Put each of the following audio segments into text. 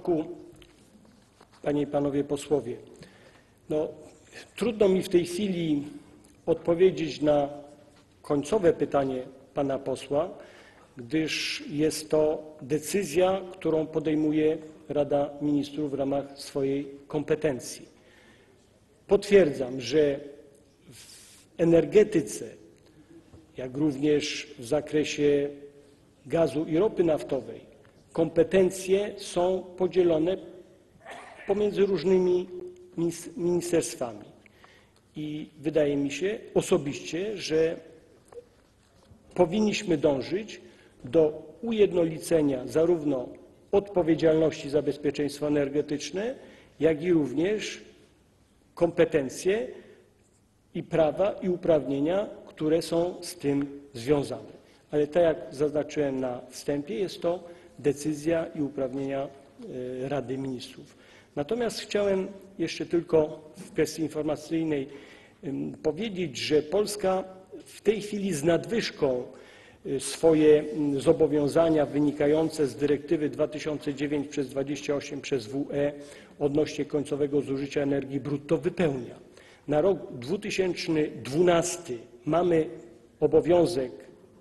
Marszałku, Panie i Panowie Posłowie, trudno mi w tej chwili odpowiedzieć na końcowe pytanie Pana Posła, gdyż jest to decyzja, którą podejmuje Rada Ministrów w ramach swojej kompetencji. Potwierdzam, że w energetyce, jak również w zakresie gazu i ropy naftowej kompetencje są podzielone pomiędzy różnymi ministerstwami. I wydaje mi się osobiście, że powinniśmy dążyć do ujednolicenia zarówno odpowiedzialności za bezpieczeństwo energetyczne, jak i również kompetencje i prawa i uprawnienia, które są z tym związane. Ale tak jak zaznaczyłem na wstępie, jest to decyzja i uprawnienia Rady Ministrów. Natomiast chciałem jeszcze tylko w kwestii informacyjnej powiedzieć, że Polska w tej chwili z nadwyżką swoje zobowiązania wynikające z dyrektywy 2009/28/WE odnośnie końcowego zużycia energii brutto wypełnia. Na rok 2012 mamy obowiązek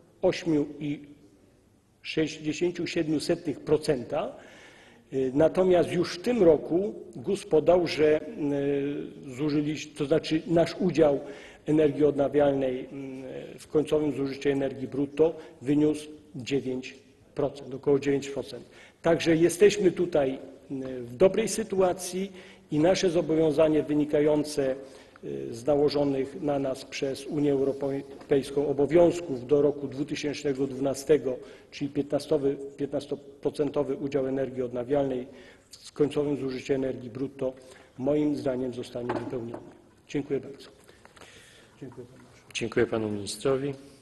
8,67%, natomiast już w tym roku GUS podał, że zużyliśmy, to znaczy nasz udział energii odnawialnej w końcowym zużyciu energii brutto wyniósł 9%, około 9%. Także jesteśmy tutaj w dobrej sytuacji i nasze zobowiązanie wynikające z nałożonych na nas przez Unię Europejską obowiązków do roku 2012, czyli 15% udział energii odnawialnej w końcowym zużyciu energii brutto, moim zdaniem zostanie wypełniony. Dziękuję bardzo. Dziękuję panu ministrowi.